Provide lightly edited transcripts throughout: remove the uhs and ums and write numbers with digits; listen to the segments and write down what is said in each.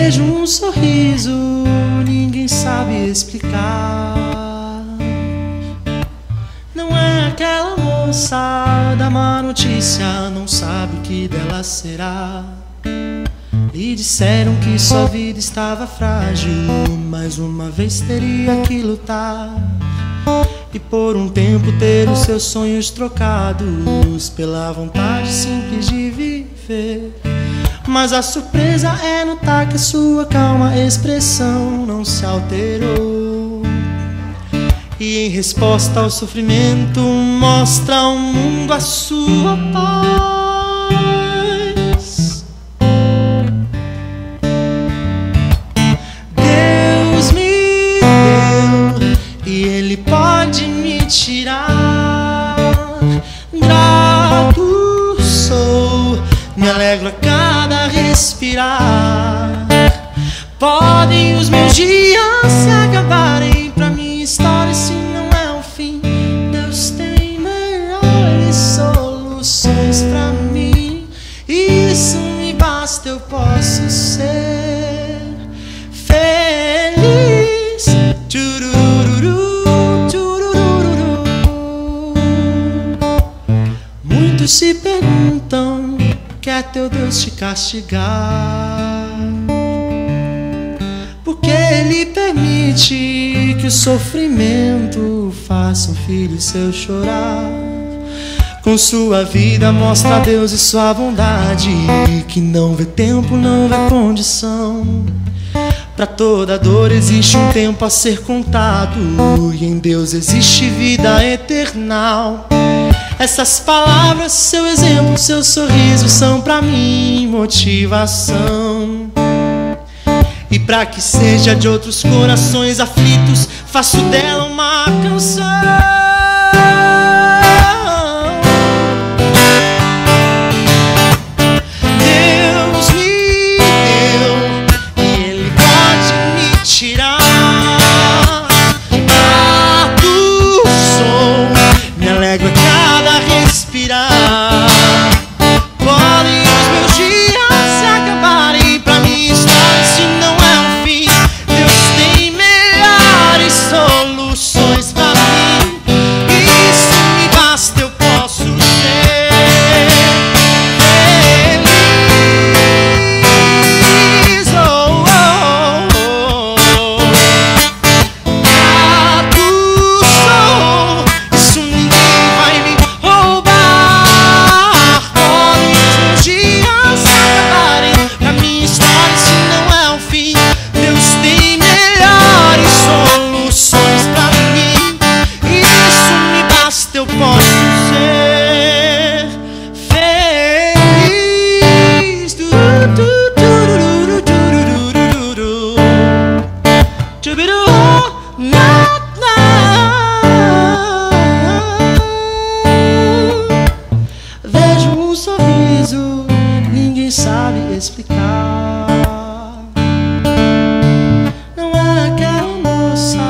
Vejo um sorriso, ninguém sabe explicar. Não é aquela moça da má notícia, não sabe o que dela será. Lhe disseram que sua vida estava frágil, mais uma vez teria que lutar. E por um tempo ter os seus sonhos trocados pela vontade simples de viver. Mas a surpresa é notar que a sua calma expressão não se alterou. E em resposta ao sofrimento mostra ao mundo a sua paz. Deus me deu e Ele pode me tirar. Grato sou, me alegro a cada respirar. Podem os meus dias se acabarem, pra minha história esse não é o fim. Deus tem melhores soluções pra mim. Isso me basta, eu posso ser feliz. Tchurururu, tchurururu. Muitos se perguntam: quer teu Deus te castigar? Porque Ele permite que o sofrimento faça um filho seu chorar. Com sua vida mostra a Deus e sua bondade, que não vê tempo, não vê condição. Pra toda dor existe um tempo a ser contado, e em Deus existe vida eternal. Essas palavras, seu exemplo, seu sorriso são pra mim motivação. E pra que seja de outros corações aflitos, faço dela uma canção. Deus me deu e Ele pode me tirar. Grato sou, me alegro a cada respirar. Podem os meus dias se acabarem, pra minha história esse não é o fim. Deus tem melhores soluções pra mim. Isso me basta, eu posso ser feliz. Oh, oh, oh. Grato sou, isso ninguém vai me roubar. Podem os meus dias se acabarem, pra minha história esse não é o fim. Deus tem melhores soluções pra mim. Isso me basta, eu posso ser feliz. Turururu, turururu. Tubiru, na, na. Vejo um sorriso, ninguém sabe explicar. Não é aquela moça.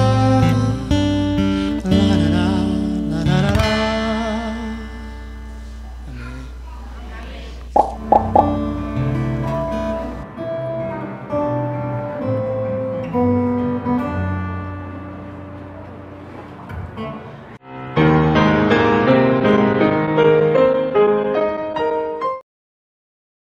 Larará, larará. Amém.